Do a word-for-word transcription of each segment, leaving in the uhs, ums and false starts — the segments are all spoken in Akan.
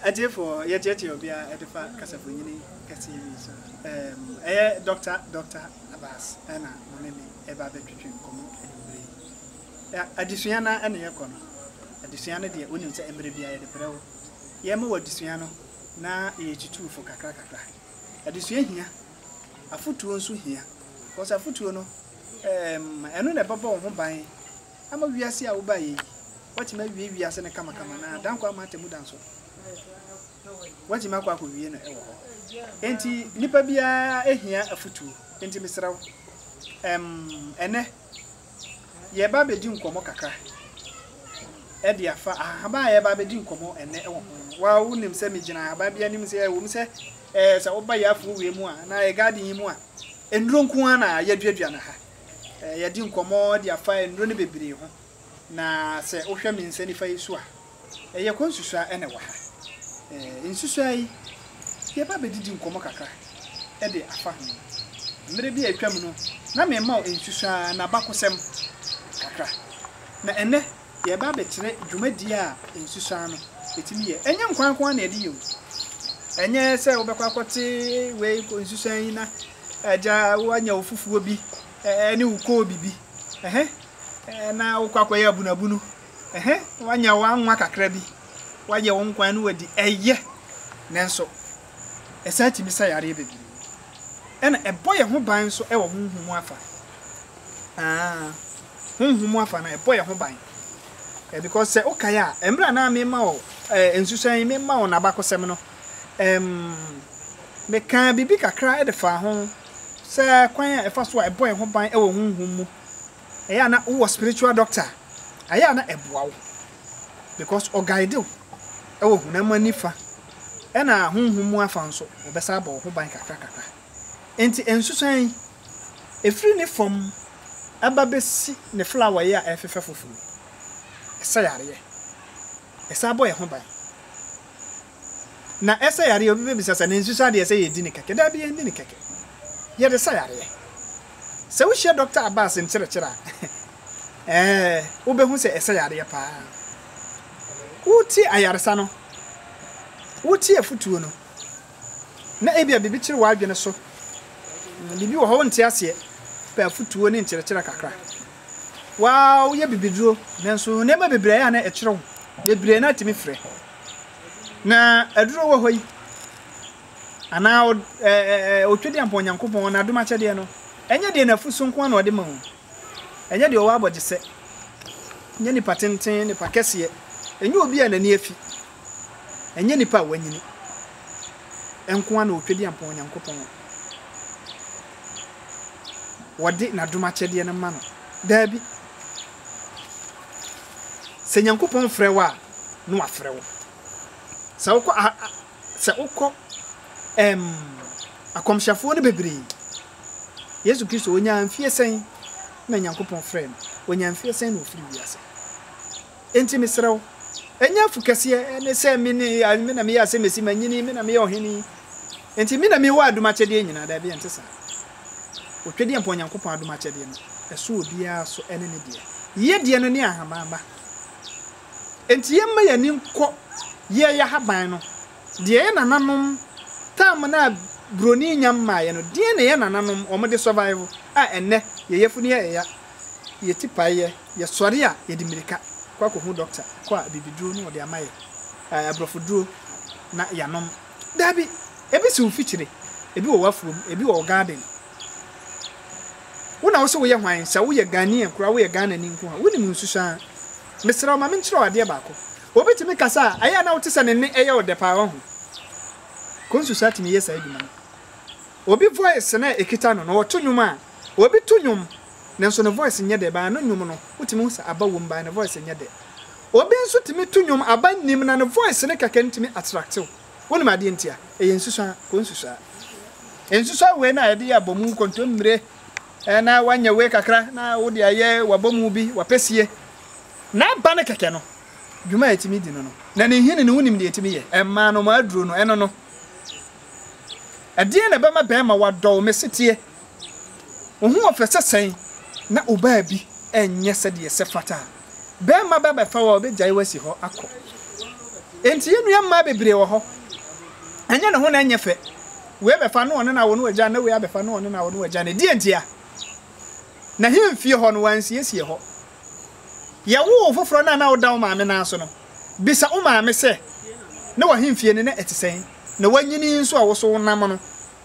Adefo ye je je obia edefa kasafonyini kasi so um eh doctor doctor Abbas ana monemi e ba betwetwe komo enumre ya adisua na ene ye kono adisua na de onim se emre bia ye de prewo ye ma wadisua no na ye titufo kakra kakra adisua hia afutuo nso hia because afutuo no um eno na baba ho ban ama wiase a wo ba ye wati ma wie wiase ne kama kama na danko amatemu danso wati makwa ko wie na ewo ho enti nipa bia ehia afutu enti misrawo em ene ye ba be di nkomo kakra e dia fa ahaba ye ba be di nkomo ene ewo ho wa wonim se megina ahaba bia nim se e wo se eh se wo ba ya afu wie mu a na e garden yi mu a enduro nko ana ya duadua na ha eh ye di nkomo dia fa enduro ne bebre ho na se wo hwe mi nse ni fa yisu a e ye konsusua ene wa ha eh insusua yi ye ba be di nkomo kakra e de afa ho mre bi atwam no na me ma insusua na bakosem kakra na ene ye ba be kire dwumadi a insusua no etimi ye enye nkwan kwan na edi yo enye se obekwa akote we insusua yi na aja wanya ofufuo bi ene uko bibi ehe na ukwakwa ya bunabunu ehe wanya wanwa kakra bi waje won kwan no wadi eye nenso esa ti bi sa yare bebi ena eboye ho ban so e wo honhum afa ah honhum afa na eboye ho ban eh because se okaya emra na me ma o ensusan me ma o na bakosem no em me kan bibi kakra e de fa ho se kwan e fa so eboye ho ban e wo honhum mu eya na wo spiritual doctor aya na eboa wo because o guide wo e wo hunama nifa e na honhum mu afa nso e be sa ba ho ban kakra kakra enti ensusan efiri ne fom aba besi ne flower ya efefe foforo esa yare esa boy ho ban na esa yare obi be bisasa ne ensusan de esa ye di ne keke da bi ye di ne keke ye de sa yare se wo hye doctor Abbas nkyere kyera eh wo be hu se esa yare pa uti ayaresa no uti afutuo no na ebia bibi kyere wa adwene so bibi wo ho nte ase pa afutuo ne nkyere kyera kakra wow ye bibiduro nanso nema bebre ya na ekyere wo bebre na timi frɛ na aduro wo hoyi ana eh otwedi ampo nyankopɔn na adoma kyɛde no enye de na fusu nko na ode ma hu enye de owa abɔgye sɛ enye ni patenten ni pakɛse enye obi a nani afi enye ni pa wanyini enko na otwedi ampo nyankopɔn wode na adoma kyɛde no ma no dabi sɛ nyankopɔn frɛ wa no afrɛ wo sɛ wokɔ sɛ wokɔ em akomhyafo no bebre Yesu Kristo onya amfie sen na nyankopɔn frɛ no onya amfie sen na ofiri wiase enti mesrew enya fukase ne sɛ me ne me na me ya sɛ mesi manyini me na me ya oheni enti me na me wa adoma kyɛde nyina da bi ente sa otwedi ampo nyankopɔn adoma kyɛde no ɛso obia so ene ne de ye de no ne ahamamba enti ye ma yani nkɔ ye ya haban no de ye nananom tam na broni nyamma ye no de ne ye nananom o de survive a enne ye yefu ne ye ya ye tipaye ye sori a ye di mirika kwa ko hu doctor kwa bibiduro no de amaye abrofoduro na yanom dabi ebi si ufichire ebi wo wafuom ebi wo garden wona wo so wo ye hwan sa wo ye Ghanaian kura wo ye Ghana ni nko ha woni mu nsusuan mesra ma menkyerɛ wade baako obetimi kasa aya na wo tese ne ne eye wo de pa ho konsusa timi yesa adwuma obi voice na ekita no no wo to nwum a obi to nwum nanso no voice nye de ba no nwum no wotimi husa aba wo mba no voice nye de obi nso timi to nwum aba nim na no voice ne kaka ntimi attractive woni ma de ntia eye nsusuan konsusa ensusuan we na ade ya bomu kontomre na wanya we kakra na wo de aye wabomu bi wapesie na ba ne keke no dwuma etimi di no no na ne hine ne wonim de etimi ye emma no ma aduro no eno no ade na ba ma ba ma wadɔ mesetie ohu ofese sen na oba bi enye sɛ de sɛ fata ba ma ba ba fa wa obegyae wasi hɔ akɔ enti yenu ma bebre wo ho anya ne ho na anya fe we be fa no one na wo no agya na we abefa no one na wo no agya na di entia na hemfie ho no wansiesie ho ye wo foforo na na wo da wo maame na so no bisa wo maame se na wa hemfie ne na etisen na wanyini nso a wo so nam no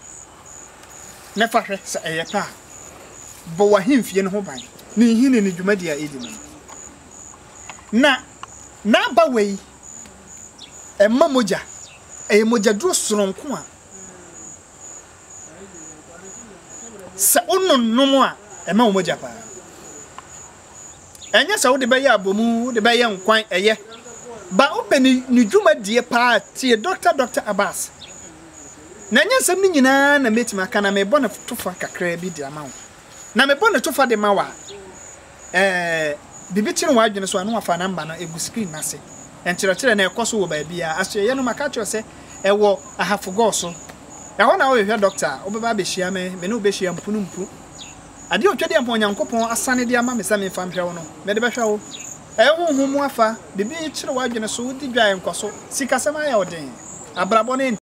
na fa hwe sa eye pa bo wa hemfie ne ho ban ni hini ni dwumadi a edi no na na ba wei emma moja e moja duro soronko a sa onno nomo a emma moja pa enya sa wo de be ya abomu de be ya nkwan eye ba openi ni dwumadi pa tie doctor doctor Abbas na nya sem ni nyina na metima aka na me bona tofa kakra bi di amawo na me bona tofa de mawa eh bibi tiri wa adwene so anu afa namba na egu screen na se enkyerɛkyerɛ na ekoso wo ba bia aso ye no maka kyo se ewo ahafogo so ɛho na wo hwɛ doctor obeba be hia me me ne obehia mpunu mpu ade otwede ampo nyankopɔn asane de ama me sa me famhwɛ wo no me de behwɛ wo ɛho hu mu afa bibi tiri wa adwene so wodi dwa enkoso sikasɛm aya odin abrabɔ ne